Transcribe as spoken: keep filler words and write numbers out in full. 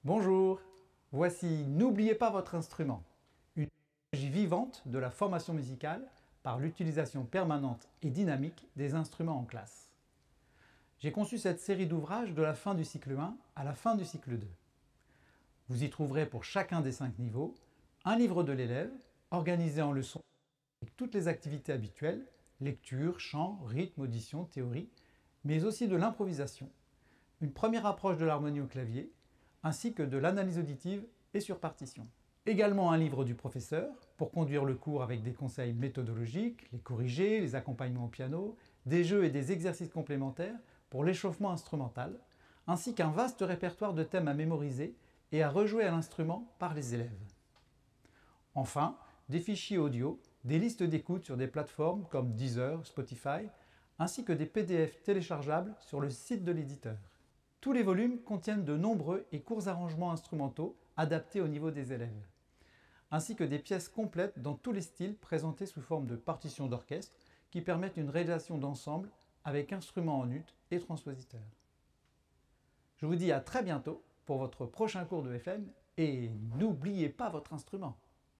Bonjour, voici N'oubliez pas votre instrument, une stratégie vivante de la formation musicale par l'utilisation permanente et dynamique des instruments en classe. J'ai conçu cette série d'ouvrages de la fin du cycle un à la fin du cycle deux. Vous y trouverez pour chacun des cinq niveaux un livre de l'élève organisé en leçons avec toutes les activités habituelles, lecture, chant, rythme, audition, théorie, mais aussi de l'improvisation, une première approche de l'harmonie au clavier, ainsi que de l'analyse auditive et sur partition. Également un livre du professeur pour conduire le cours avec des conseils méthodologiques, les corrigés, les accompagnements au piano, des jeux et des exercices complémentaires pour l'échauffement instrumental, ainsi qu'un vaste répertoire de thèmes à mémoriser et à rejouer à l'instrument par les élèves. Enfin, des fichiers audio, des listes d'écoute sur des plateformes comme Deezer, Spotify, ainsi que des P D F téléchargeables sur le site de l'éditeur. Tous les volumes contiennent de nombreux et courts arrangements instrumentaux adaptés au niveau des élèves, ainsi que des pièces complètes dans tous les styles présentés sous forme de partitions d'orchestre qui permettent une réalisation d'ensemble avec instruments en ut et transpositeur. Je vous dis à très bientôt pour votre prochain cours de F M et n'oubliez pas votre instrument.